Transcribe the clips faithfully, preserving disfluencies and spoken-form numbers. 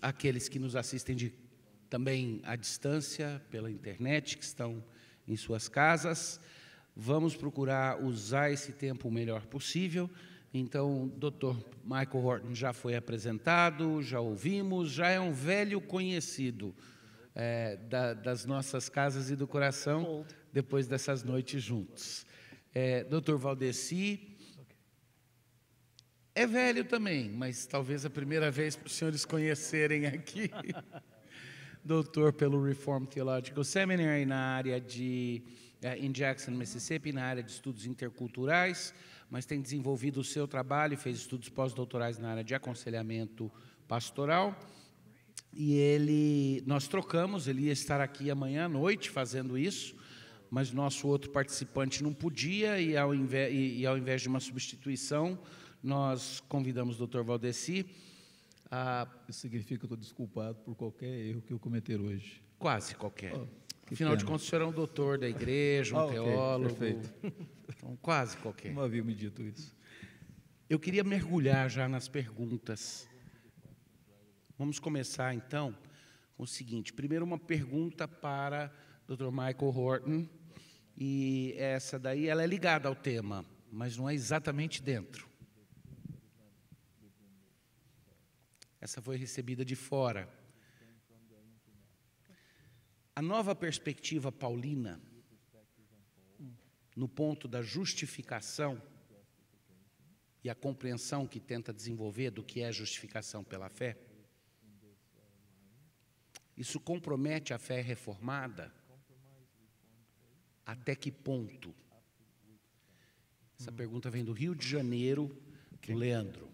aqueles que nos assistem de, também à distância, pela internet, que estão em suas casas. Vamos procurar usar esse tempo o melhor possível. Então, o doutor Michael Horton já foi apresentado, já ouvimos, já é um velho conhecido é, da, das nossas casas e do coração, depois dessas noites juntos. É, doutor Valdeci é velho também, mas talvez a primeira vez para os senhores conhecerem aqui. Doutor pelo Reformed Theological Seminary na área de, uh, em Jackson, Mississippi, na área de estudos interculturais, mas tem desenvolvido o seu trabalho e fez estudos pós-doutorais na área de aconselhamento pastoral. E ele, nós trocamos, ele ia estar aqui amanhã à noite fazendo isso, mas nosso outro participante não podia, e ao invés, e, e ao invés de uma substituição, nós convidamos o doutor Valdeci. Ah, Isso significa que eu estou desculpado por qualquer erro que eu cometer hoje. Quase qualquer. Oh, Afinal pena. de contas, o senhor é um doutor da igreja, um Ah, okay, teólogo. perfeito. Então, quase qualquer. Não havia me dito isso. Eu queria mergulhar já nas perguntas. Vamos começar, então, com o seguinte. Primeiro, uma pergunta para o doutor Michael Horton. E essa daí, ela é ligada ao tema, mas não é exatamente dentro. Essa foi recebida de fora. A nova perspectiva paulina, no ponto da justificação e a compreensão que tenta desenvolver do que é justificação pela fé, isso compromete a fé reformada? Até que ponto? Essa pergunta vem do Rio de Janeiro, do Leandro.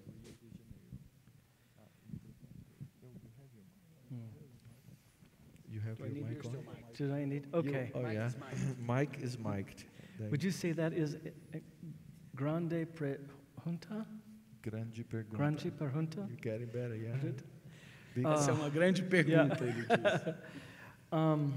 Do I need your still mic? Do I need? Okay. You, oh, Mic yeah. is mic'd. Mic is mic'd. Would you say that is eh, grande pergunta? Grande pergunta. Grande pergunta? You're getting better, yeah. Good. Big Uh, Essa é uma grande pergunta, yeah. ele diz. Um,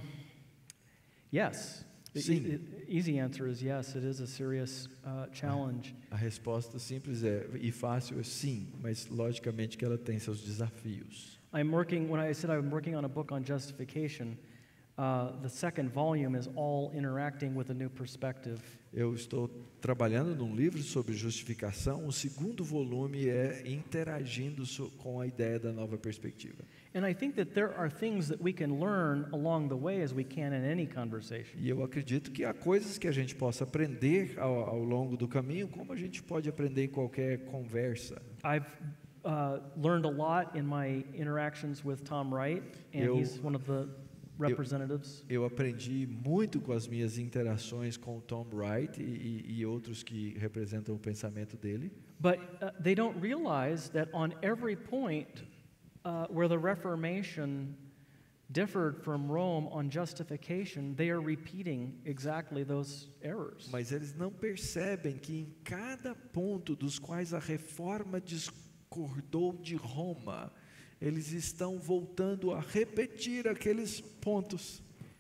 yes. The Sim. e- easy answer is yes. It is a serious uh, challenge. A resposta simples é, e fácil é sim, mas logicamente que ela tem seus desafios. I'm working, when I said I'm working on a book on justification, uh, the second volume is all interacting with a new perspective. Eu estou trabalhando num livro sobre justificação, o segundo volume é interagindo so, com a ideia da nova perspectiva. And I think that there are things that we can learn along the way as we can in any conversation. E eu acredito que há coisas que a gente possa aprender ao, ao longo do caminho, como a gente pode aprender em qualquer conversa. I've uh, learned a lot in my interactions with Tom Wright, and Eu- he's one of the representatives. Eu aprendi muito com as minhas interações com o Tom Wright e, e, e outros que representam o pensamento dele. But uh, they don't realize that on every point uh, where the Reformation differed from Rome on justification, they are repeating exactly those errors. Mas eles não percebem que em cada ponto dos quais a reforma discordou de Roma, eles estão voltando a repetir aqueles pontos.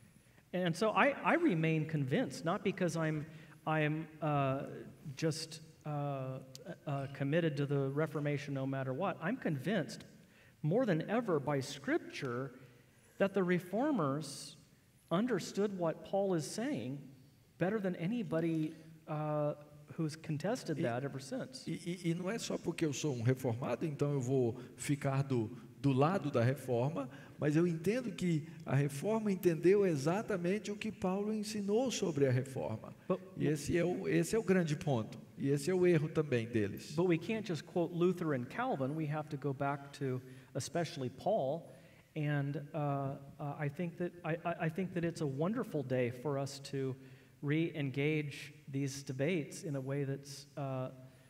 And so I, I remain convinced, not because I'm, I'm uh, just uh, uh, committed to the Reformation no matter what. I'm convinced more than ever by Scripture that the Reformers understood what Paul is saying better than anybody uh, who's contested that ever since. E, e, e não é só porque eu sou um reformado, então eu vou ficar do, do lado da reforma, mas eu entendo que a reforma entendeu exatamente o que Paulo ensinou sobre a reforma. But, E esse é o, esse é o grande ponto. E esse é o erro também deles. but we can't just quote Luther and Calvin. We have to go back to especially Paul. And uh, uh, I think that I, I I think that it's a wonderful day for us to re-engage these debates in a way that's, uh,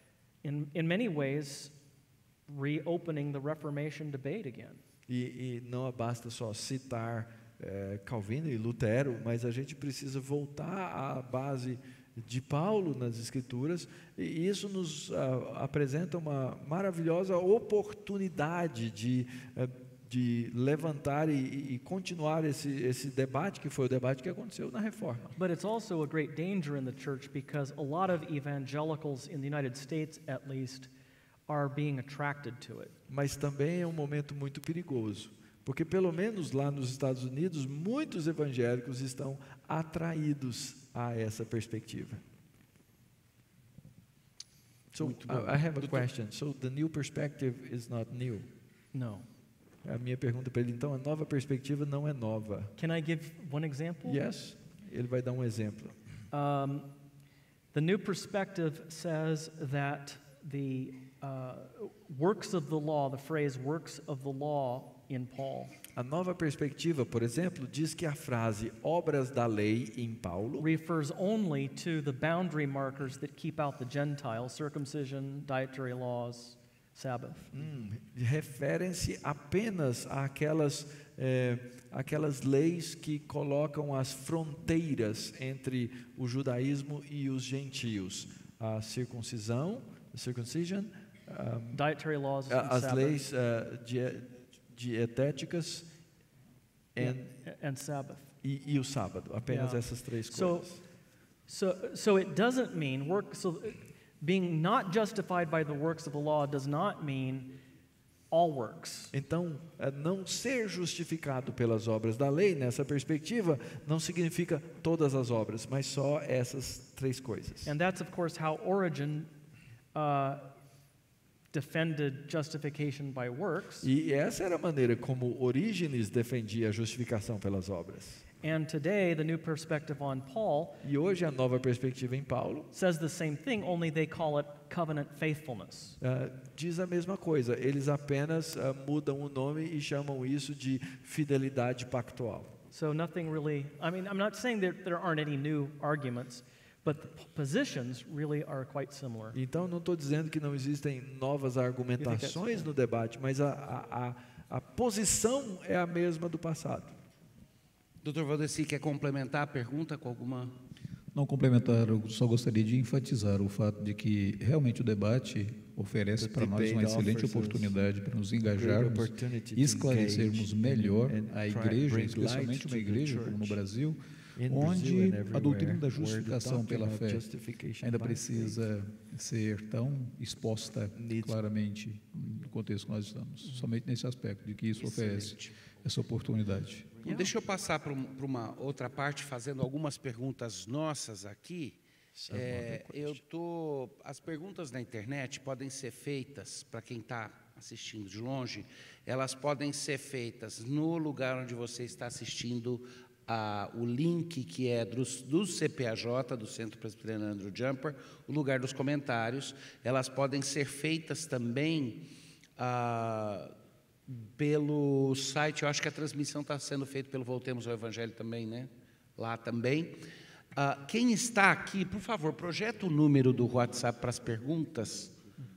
in in many ways, reopening the Reformation debate again. E, e não basta só citar eh, Calvino e Lutero, mas a gente precisa voltar à base de Paulo nas Escrituras, e isso nos ah, apresenta uma maravilhosa oportunidade de, eh, de levantar e, e continuar esse, esse debate, que foi o debate que aconteceu na Reforma. But it's also a great danger in the church because a lot of evangelicals in the United States, at least, are being attracted to it. Mas também é um momento muito perigoso, porque pelo menos lá nos Estados Unidos, muitos evangélicos estão atraídos a essa perspectiva. So, Muito bom. I I have a question. So, the new perspective is not new. No. A minha pergunta para ele, então, a nova perspectiva não é nova. Can I give one example? Yes? Ele vai dar um exemplo. Um, the new perspective says that the uh, works of the law, the phrase works of the law in Paul, A nova perspectiva, por exemplo, diz que a frase obras da lei em Paulo refers only to the boundary markers that keep out the Gentiles, circumcision, dietary laws, Sabbath. hum, referem-se apenas àquelas, é, àquelas leis que colocam as fronteiras entre o judaísmo e os gentios. A circuncisão, a circumcision, ah, Dietary laws and as Sabbath. leis ah, die- dietéticas Yeah, and, and Sabbath. e, e o sábado. Apenas Yeah. essas três So, coisas. so, so it doesn't mean work. So, being not justified by the works of the law does not mean all works. Então, eh, não ser justificado pelas obras da lei, nessa perspectiva, não significa todas as obras, mas só essas três coisas. And that's, of course, how Origen uh, defended justification by works. E essa era a maneira como Orígenes defendia a justificação pelas obras. And today, the new perspective on Paul E hoje a nova perspectiva em Paulo says the same thing, only they call it covenant faithfulness. ah, diz a mesma coisa, eles apenas ah, mudam o nome e chamam isso de fidelidade pactual. So nothing really, I mean, I'm not saying that there aren't any new arguments, but the p- positions really are quite similar. Então, não estou dizendo que não existem novas argumentações no debate, mas a, a, a, a posição é a mesma do passado. doutor Valdeci, quer complementar a pergunta com alguma... Não complementar, eu só gostaria de enfatizar o fato de que realmente o debate oferece The para nós uma debate excelente offers us oportunidade para nos great engajarmos opportunity to e esclarecermos engage melhor and a try- igreja, bring especialmente light uma to the igreja como no church Brasil, in Brazil onde and a everywhere, doutrina da where the justificação pela doctrine fé of justification ainda by precisa ser tão exposta Needs- claramente no contexto que nós estamos. Somente nesse aspecto de que isso oferece essa oportunidade. Então, deixa eu passar para um- para uma outra parte, fazendo algumas perguntas nossas aqui. É, eu tô, as perguntas na internet podem ser feitas, para quem está assistindo de longe, elas podem ser feitas no lugar onde você está assistindo, a, o link que é do, do C P A J, do Centro Presbiteriano Andrew Jumper, o lugar dos comentários. Elas podem ser feitas também ah, pelo site. Eu acho que a transmissão está sendo feita pelo Voltemos ao Evangelho também, né? Lá também. Ah, quem está aqui, por favor, projeta o número do WhatsApp para as perguntas.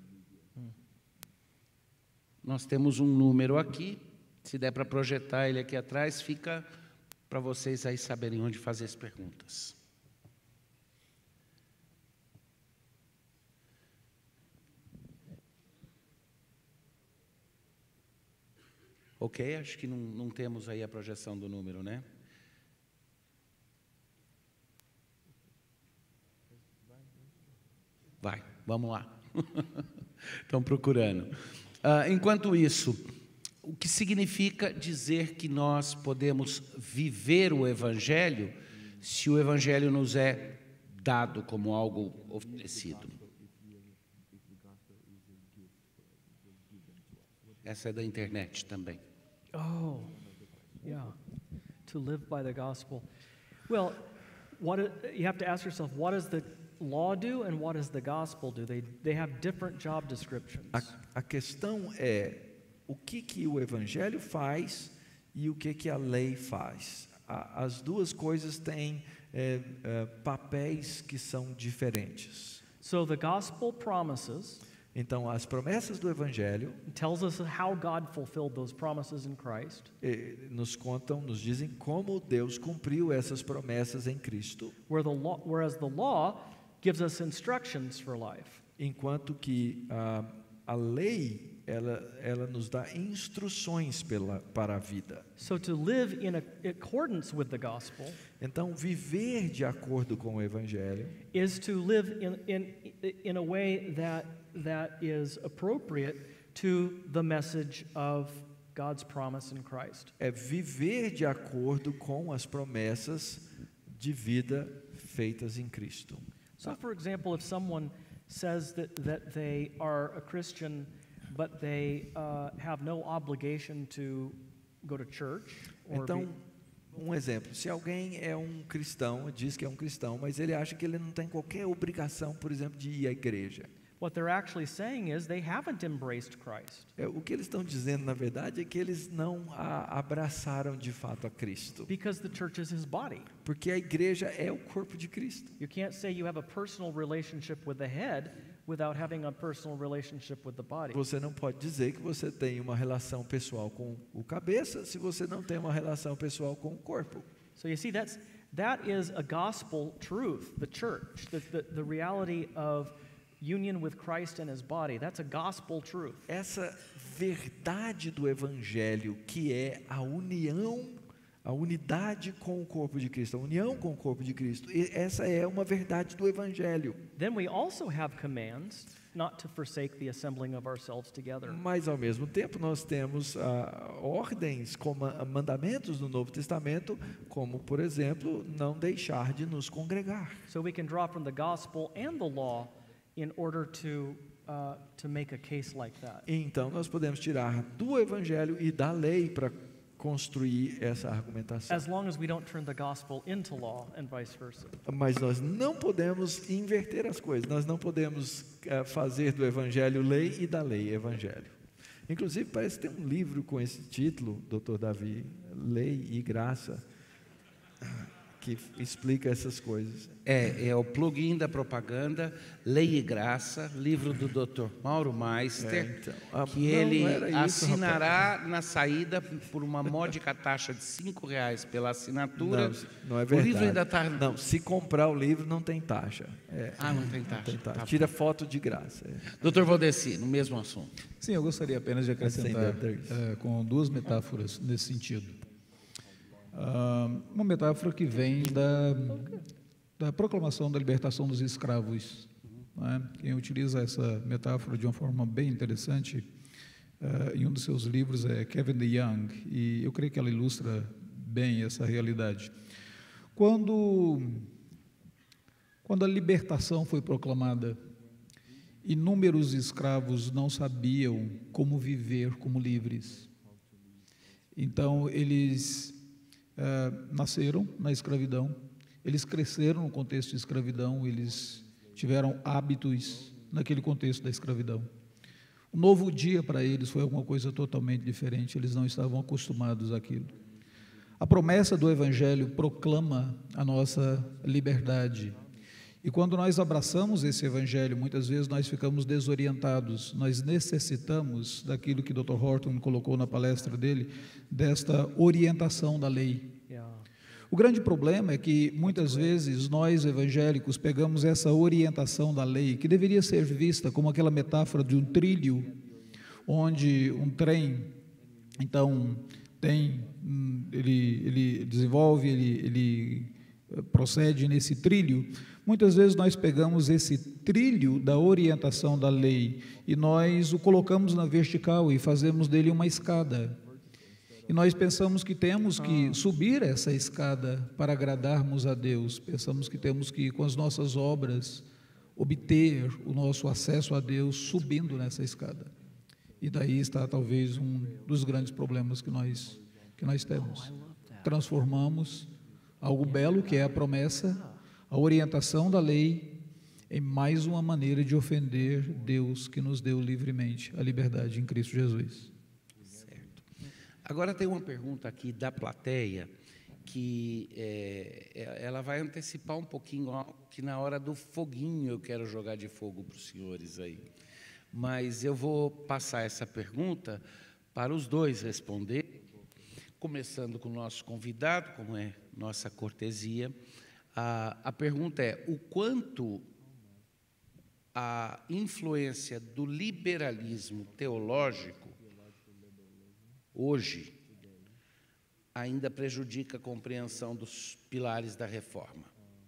Nós temos um número aqui. Se der para projetar ele aqui atrás, fica para vocês aí saberem onde fazer as perguntas. Ok, acho que não, não temos aí a projeção do número, né? Vai, vamos lá. Estão procurando. Ah, enquanto isso, o que significa dizer que nós podemos viver o Evangelho se o Evangelho nos é dado como algo oferecido? Essa é da internet também. Oh, yeah. To live by the gospel. Well, what i- you have to ask yourself, what does the law do and what does the gospel do? They, they have different job descriptions. A, a questão é o que, que o Evangelho faz e o que, que a lei faz. A, as duas coisas têm é, é, papéis que são diferentes. So the gospel promises, Então, as promessas do Evangelho tells us how God fulfilled those promises in Christ, eh, nos contam, nos dizem como Deus cumpriu essas promessas em Cristo, where the law, whereas the law gives us instructions for life. enquanto que a, a lei, ela, ela nos dá instruções pela, para a vida. So to live in accordance with the gospel Então, viver de acordo com o Evangelho is to live in, in, in a way that, that is appropriate to the message of God's promise in Christ. é viver de acordo com as promessas de vida feitas em Cristo. So, for example, if someone says that, that they are a Christian, but they uh, have no obligation to go to church, or Então, be, um exemplo, se alguém é um cristão, diz que é um cristão, mas ele acha que ele não tem qualquer obrigação, por exemplo, de ir à igreja. what they're actually saying is they haven't embraced Christ. É, o que eles estão dizendo, na verdade, é que eles não a abraçaram de fato a Cristo. Because the church is his body. Porque a igreja é o corpo de Cristo. You can't say you have a personal relationship with the head without having a personal relationship with the body. Você não pode dizer que você tem uma relação pessoal com o cabeça se você não tem uma relação pessoal com o corpo. So you see, that's, that is a gospel truth, the church, the, the, the reality of union with Christ and his body. That's a gospel truth. Essa verdade do evangelho, que é a união, a unidade com o corpo de Cristo, a união com o corpo de Cristo, e essa é uma verdade do evangelho. Then we also have commands not to forsake the assembling of ourselves together. Mas ao mesmo tempo nós temos ah, ordens, como mandamentos no Novo Testamento, como por exemplo, não deixar de nos congregar. So we can draw from the gospel and the law in order to uh, to make a case like that. Então nós podemos tirar do evangelho e da lei para construir essa argumentação. As long as we don't turn the gospel into law and vice versa. Mas nós não podemos inverter as coisas, nós não podemos uh, fazer do evangelho lei e da lei evangelho. Inclusive parece que tem um livro com esse título, doutor Davi, Lei e Graça, que explica essas coisas. É, é o plugin da propaganda, Lei e Graça, livro do doutor Mauro Meister, É, então. Ah, que não, ele não era isso, assinará na saída por uma módica taxa de cinco reais pela assinatura. Não, não é O verdade. livro ainda está... Não, se comprar o livro não tem taxa. É, Ah, não tem taxa. não tem taxa. Tá Tira foto de graça. É. Doutor Valdeci, no mesmo assunto. Sim, eu gostaria apenas de acrescentar Acender eh, com duas metáforas nesse sentido. Ah, uma metáfora que vem da, da proclamação da libertação dos escravos. Não é? Quem utiliza essa metáfora de uma forma bem interessante ah, em um dos seus livros é Kevin DeYoung, e eu creio que ela ilustra bem essa realidade. Quando, quando a libertação foi proclamada, inúmeros escravos não sabiam como viver como livres. Então, eles ah, nasceram na escravidão, eles cresceram no contexto de escravidão, eles tiveram hábitos naquele contexto da escravidão. O novo dia para eles foi alguma coisa totalmente diferente, eles não estavam acostumados àquilo. A promessa do Evangelho proclama a nossa liberdade. E quando nós abraçamos esse Evangelho, muitas vezes nós ficamos desorientados, nós necessitamos daquilo que doutor Horton colocou na palestra dele, desta orientação da lei. Yeah. O grande problema é que muitas vezes nós evangélicos pegamos essa orientação da lei, que deveria ser vista como aquela metáfora de um trilho, onde um trem, então, tem, ele, ele desenvolve, ele, ele procede nesse trilho. Muitas vezes nós pegamos esse trilho da orientação da lei e nós o colocamos na vertical e fazemos dele uma escada. E nós pensamos que temos que subir essa escada para agradarmos a Deus. Pensamos que temos que, com as nossas obras, obter o nosso acesso a Deus subindo nessa escada. E daí está talvez um dos grandes problemas que nós, que nós temos. Transformamos algo belo, que é a promessa, a orientação da lei, em mais uma maneira de ofender Deus que nos deu livremente a liberdade em Cristo Jesus. Certo. Agora tem uma pergunta aqui da plateia, que é, ela vai antecipar um pouquinho, que na hora do foguinho eu quero jogar de fogo para os senhores aí. Mas eu vou passar essa pergunta para os dois responder, começando com o nosso convidado, como é nossa cortesia. A, a pergunta é: o quanto a influência do liberalismo teológico hoje ainda prejudica a compreensão dos pilares da reforma.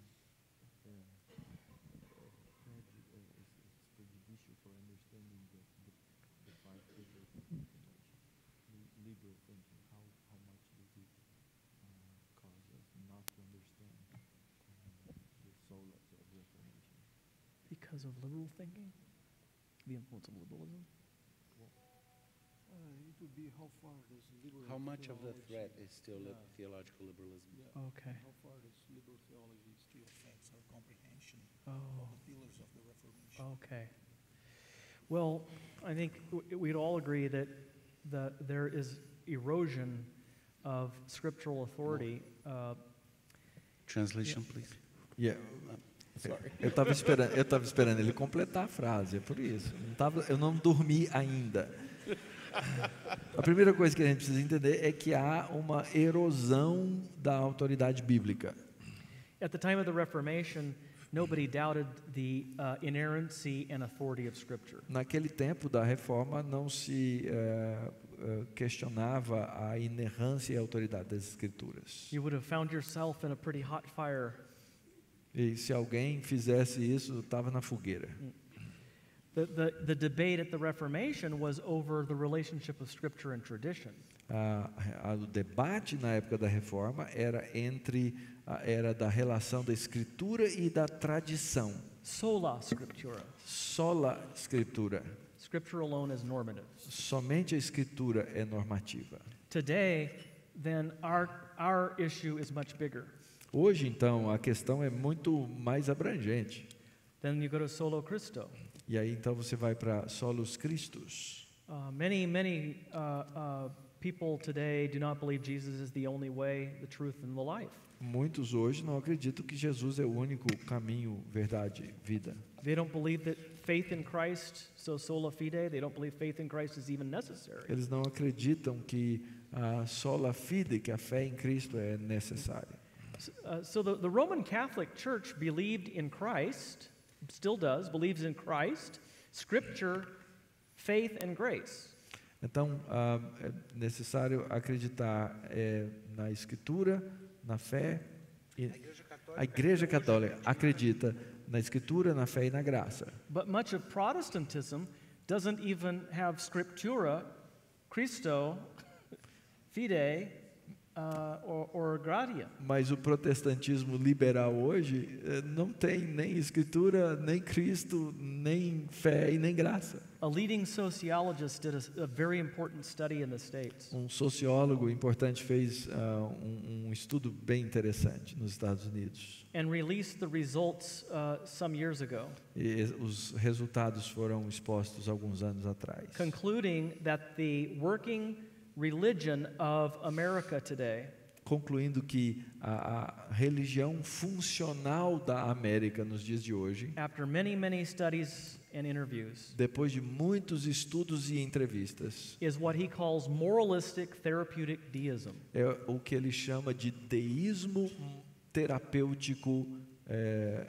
Because of liberal thinking? The influence of liberalism? How much of the threat is still li- theological liberalism? Okay. How far does liberal theology still affect our comprehension Oh, of the pillars of the Reformation? okay. Well, I think w- we'd all agree that the, there is erosion of scriptural authority. Uh, Translation, please. Yeah. Eu estava esperando, eu estava esperando ele completar a frase, é por isso. Não tava, eu não dormi ainda. A primeira coisa que a gente precisa entender é que há uma erosão da autoridade bíblica. At the time of the Reformation, nobody doubted the uh, inerrancy and authority of Scripture. Naquele tempo da reforma não se eh, eh, questionava a inerrância e a autoridade das escrituras. You would have found yourself in a pretty hot fire. E se alguém fizesse isso, estava na fogueira. The, the, the debate at the Reformation was over the relationship of Scripture and tradition. A, a, o debate na época da reforma era entre a, era da relação da escritura e da tradição. Sola Scriptura. Sola escritura. Scripture alone is normative. Somente a escritura é normativa. Today, then, our, our issue is much bigger. Hoje, então, a questão é muito mais abrangente. Then you go to Solo Christo. E aí, então, você vai para Solus Christus. Uh, many, many uh, uh, people today do not believe Jesus is the only way, the truth, and the life. Muitos hoje não acreditam que Jesus é o único caminho, verdade, vida. They don't believe that faith in Christ, so sola fide, they don't believe faith in Christ is even necessary. Eles não acreditam que a sola fide, que a fé em Cristo é necessária. Uh, so the, the Roman Catholic Church believed in Christ, still does, believes in Christ, Scripture, faith, and grace. Então, ah, é necessário acreditar é, na Escritura, na fé. E a Igreja Católica acredita na Escritura, na fé e na graça. But much of Protestantism doesn't even have Scriptura, Christo, fide, uh, or, or gratia. Mas o protestantismo liberal hoje eh, não tem nem Escritura, nem Cristo, nem fé e nem graça. A leading sociologist did a, a very important study in the States. Um sociólogo importante fez ah, um, um estudo bem interessante nos Estados Unidos. And released the results uh, some years ago, E os resultados foram expostos alguns anos atrás. concluding that the working religion of America today Concluindo que a, a religião funcional da América nos dias de hoje, after many, many studies and interviews, depois de muitos estudos e entrevistas, is what he calls moralistic therapeutic deism. é o que ele chama de deísmo terapêutico eh,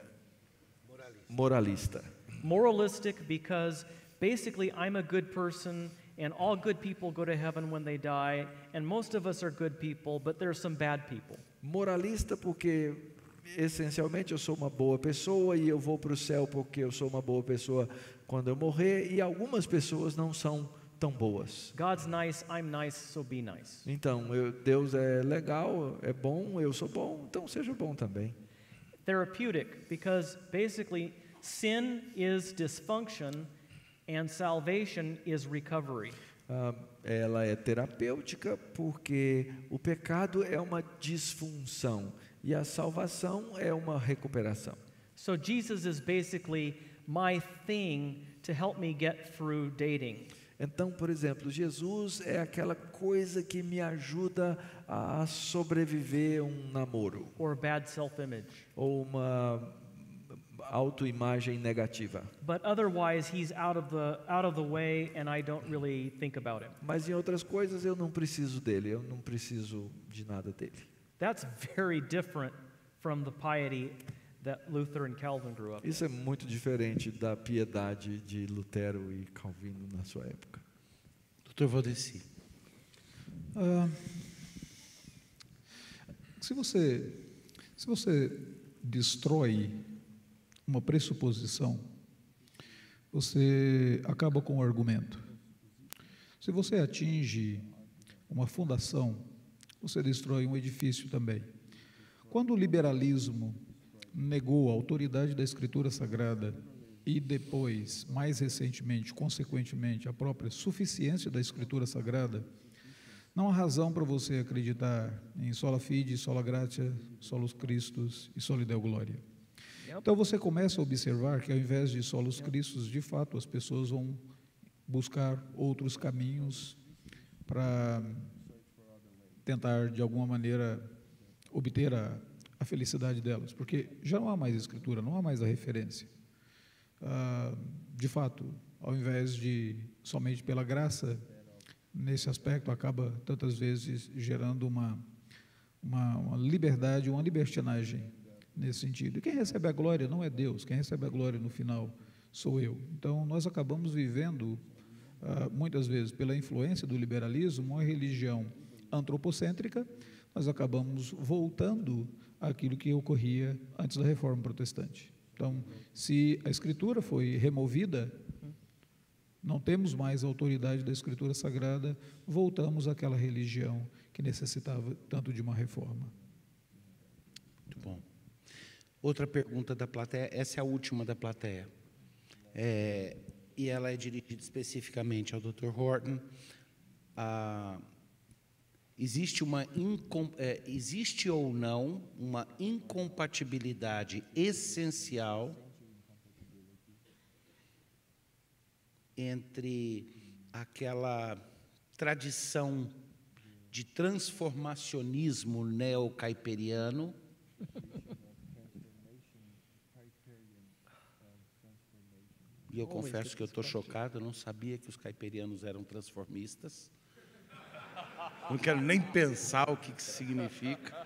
moralista. Moralistic because basically I'm a good person and all good people go to heaven when they die, and most of us are good people, but there are some bad people. Moralista porque essencialmente eu sou uma boa pessoa e eu vou para o céu porque eu sou uma boa pessoa quando eu morrer, e algumas pessoas não são tão boas. God's nice, I'm nice, so be nice. Então, eu, Deus é legal, é bom, eu sou bom, então seja bom também. Therapeutic because basically sin is dysfunction and salvation is recovery. Ah, ela é terapêutica porque o pecado é uma disfunção e a salvação é uma recuperação. So Jesus is basically my thing to help me get through dating. Então, por exemplo, Jesus é aquela coisa que me ajuda a sobreviver um namoro Or bad self-image. ou uma autoimagem negativa. But otherwise he's out of the out of the way and I don't really think about him. Mas em outras coisas eu não preciso dele, eu não preciso de nada dele. That's very different from the piety that Luther and Calvin grew up. Isso é muito diferente da piedade de Lutero e Calvino na sua época. doutor Valdeci. Ah, se você, se você destrói uma pressuposição, você acaba com o argumento. Se você atinge uma fundação, você destrói um edifício também. Quando o liberalismo negou a autoridade da Escritura Sagrada e depois, mais recentemente, consequentemente, a própria suficiência da Escritura Sagrada, não há razão para você acreditar em sola fide, sola gratia, solus Christus e soli Deo gloria. Então você começa a observar que ao invés de solos Christus, de fato, as pessoas vão buscar outros caminhos para tentar, de alguma maneira, obter a, a felicidade delas, porque já não há mais Escritura, não há mais a referência. Ah, de fato, ao invés de somente pela graça, nesse aspecto, acaba tantas vezes gerando uma, uma, uma liberdade, uma libertinagem nesse sentido. E quem recebe a glória não é Deus, quem recebe a glória no final sou eu. Então, nós acabamos vivendo, ah, muitas vezes, pela influência do liberalismo, uma religião antropocêntrica, nós acabamos voltando àquilo que ocorria antes da Reforma Protestante. Então, se a Escritura foi removida, não temos mais a autoridade da Escritura Sagrada, voltamos àquela religião que necessitava tanto de uma reforma. Muito bom. Outra pergunta da plateia, essa é a última da plateia, é, e ela é dirigida especificamente ao doutor Horton. Ah, existe, uma incom, é, existe ou não uma incompatibilidade essencial entre aquela tradição de transformacionismo neocaiperiano e eu confesso que eu estou chocado, eu não sabia que os caiperianos eram transformistas. Não quero nem pensar o que, que isso significa.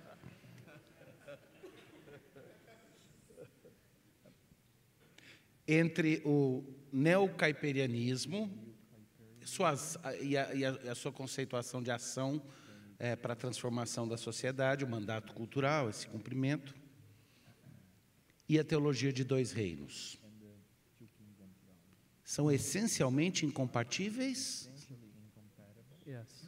Entre o neocaiperianismo suas, e, a, e a sua conceituação de ação é, para a transformação da sociedade, o mandato cultural, esse cumprimento, e a teologia de dois reinos. São essencialmente incompatíveis? Yes.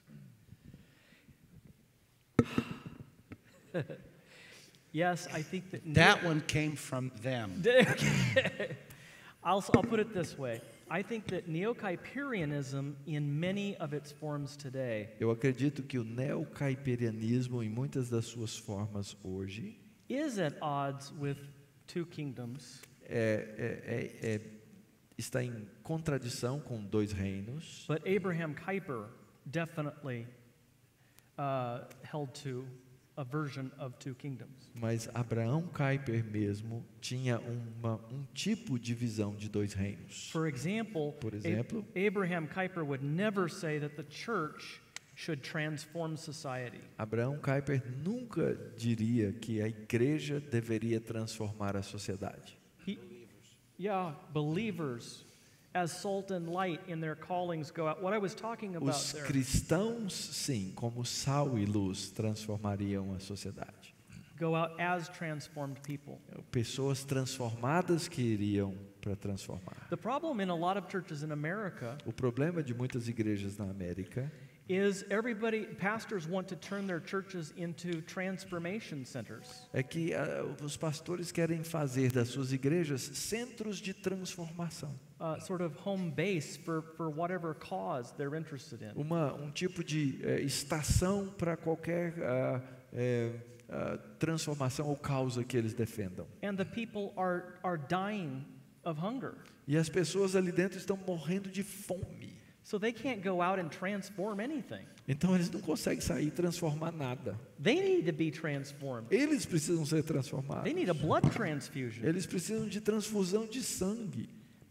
Yes, I think that... That one came from them. I'll, I'll put it this way. I think that neo-Kuyperianism, in many of its forms today, Eu acredito que o neocaiperianismo, em muitas das suas formas hoje, is at odds with two kingdoms, é, é, é, é, está em contradição com dois reinos, but Abraham Kuyper definitely uh, held to a version of two kingdoms. mas Abraham Kuyper mesmo tinha uma, um tipo de visão de dois reinos. For example, Por exemplo, Ab- Abraham Kuyper would never say that the church should transform society. Abraham Kuyper nunca diria que a igreja deveria transformar a sociedade. He, yeah, believers as salt and light in their callings go out. What I was talking about Os there. cristãos, sim, como sal e luz, transformariam a sociedade. Go out as transformed people. Pessoas transformadas que iriam para transformar. The problem in a lot of churches in America O problema de muitas igrejas na América is everybody, pastors want to turn their churches into transformation centers. é que uh, os pastores querem fazer das suas igrejas centros de transformação. Uh, sort of home base for, for whatever cause they're interested in. Uma, um tipo de eh, estação para qualquer uh, eh, uh, transformação ou causa que eles defendam. And the people are, are dying of hunger. E as pessoas ali dentro estão morrendo de fome. So they can't go out and transform anything. Então eles não conseguem sair e transformar nada. They need to be transformed. Eles precisam ser transformados. They need a blood transfusion. Eles precisam de transfusão de sangue.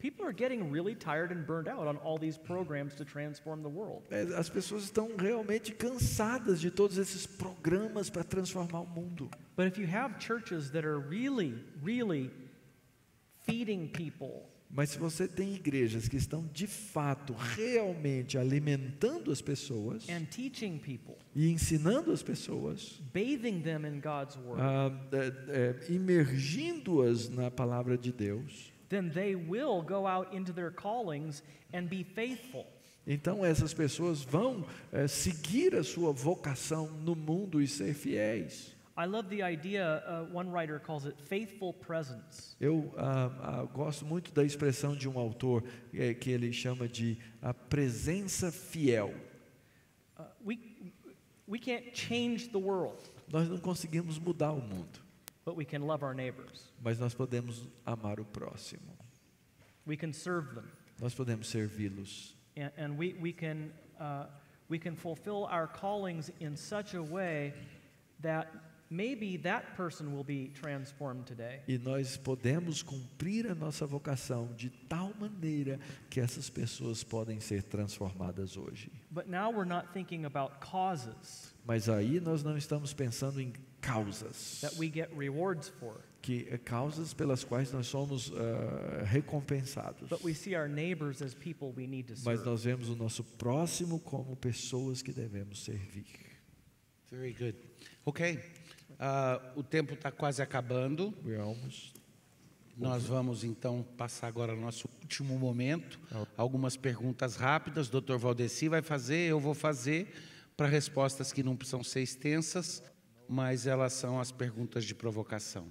People are getting really tired and burned out on all these programs to transform the world. É, as pessoas estão realmente cansadas de todos esses programas para transformar o mundo. But if you have churches that are really, really feeding people, Mas se você tem igrejas que estão de fato, realmente alimentando as pessoas and teaching people, e ensinando as pessoas, bathing them in God's word, ah, é, é, imergindo-as na palavra de Deus, then they will go out into their callings and be faithful. então essas pessoas vão é, seguir a sua vocação no mundo e ser fiéis. I love the idea, uh, one writer calls it faithful presence. Eu ah, ah, gosto muito da expressão de um autor é, que ele chama de a presença fiel. Uh, we, we can't change the world, Nós não conseguimos mudar o mundo, but we can love our neighbors. mas nós podemos amar o próximo, We can serve them. nós podemos servi-los. And, and we, we, can, uh, we can fulfill our callings in such a way that maybe that person will be transformed today. E nós podemos cumprir a nossa vocação de tal maneira que essas pessoas podem ser transformadas hoje. But now we're not thinking about causes Mas aí nós não estamos pensando em causas, that we get rewards for, que é causas pelas quais nós somos ah, recompensados. but we see our neighbors as people we need to Mas serve. nós vemos o nosso próximo como pessoas que devemos servir. Very good. Ok. Ah, o tempo está quase acabando. We almost Nós vamos então passar agora ao nosso último momento. Algumas perguntas rápidas. doutor Valdeci vai fazer, eu vou fazer, para respostas que não precisam ser extensas, mas elas são as perguntas de provocação.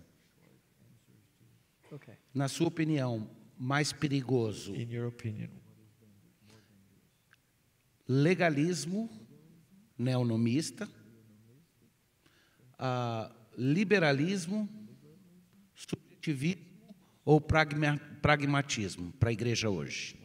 Okay. Na sua opinião, mais perigoso, In your opinion, legalismo neonomista, ah, liberalismo, subjetivismo ou pragma- pragmatismo para a igreja hoje?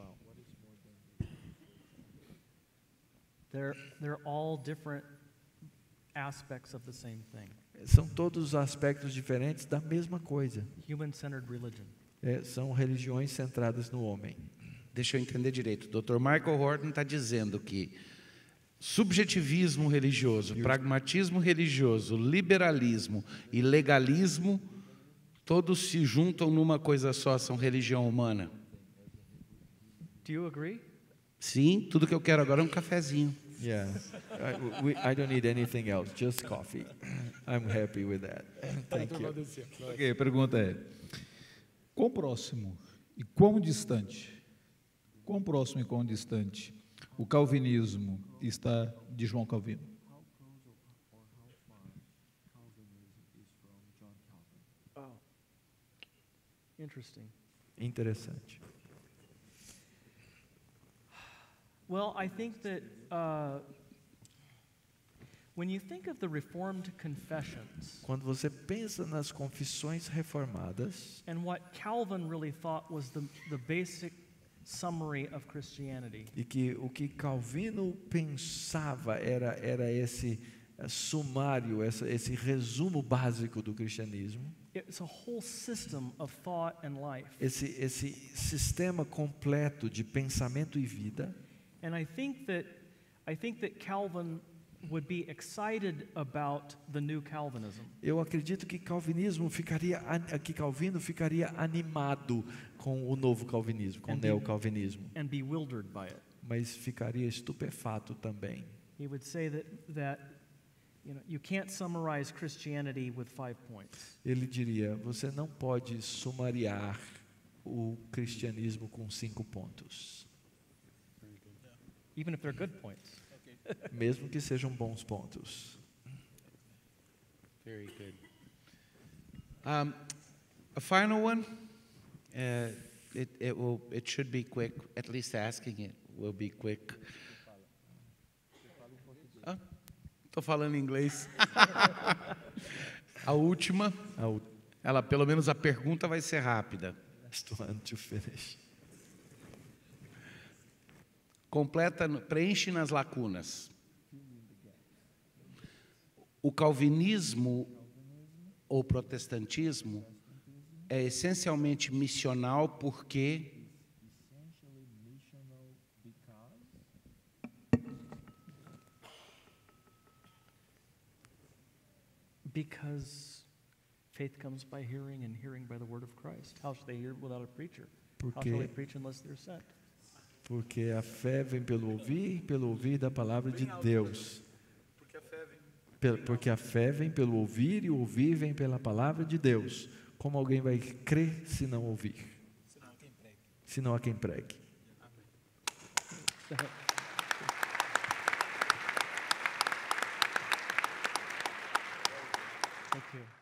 They're, they're all different aspects of the same thing. são todos aspectos diferentes da mesma coisa. Human-centered religion. É, são religiões centradas no homem. Deixa eu entender direito. O doutor Michael Horton está dizendo que subjetivismo religioso, pragmatismo religioso, liberalismo e legalismo, todos se juntam numa coisa só, são religião humana. Do you agree? Sim, tudo que eu quero agora é um cafezinho. Yeah, I, we, I don't need anything else, just coffee. I'm happy with that. Thank you. Ok, a pergunta é: quão próximo e quão distante, quão próximo e quão distante o calvinismo está de João Calvino? Oh, interesting. Interessante. Well, I think that uh, when you think of the Reformed confessions Quando você pensa nas confissões reformadas and what Calvin really thought was the, the basic summary of Christianity, e que o que Calvino pensava era era esse eh, sumário, essa, esse resumo básico do cristianismo, it's a whole system of thought and life. esse esse sistema completo de pensamento e vida. And I think that I think that Calvin would be excited about the new Calvinism. Eu acredito que calvinismo ficaria an- que Calvino ficaria animado com o novo calvinismo, com o And be- neocalvinismo, And bewildered by it. mas ficaria estupefato também. He would say that that you know you can't summarize Christianity with five points. Ele diria: você não pode sumariar o cristianismo com cinco pontos, Even if they're good points. mesmo que sejam bons pontos. Very good. Um, a final one. Uh, it, it, will, it should be quick, at least asking it will be quick. Estou falando inglês. A última, A u- ela, pelo menos a pergunta vai ser rápida. last one to finish. Completa, no- preenche nas lacunas. O calvinismo ou protestantismo é essencialmente missional porque Because faith comes by hearing, and hearing by the word of Christ. How shall they hear without a preacher? How shall they Porque, preach unless they're sent? porque a fé vem pelo ouvir, pelo ouvir da palavra de Deus. Pe- Porque a fé vem pelo ouvir e o ouvir vem pela palavra de Deus. Como alguém vai crer se não ouvir? Se não há quem pregue. Thank you.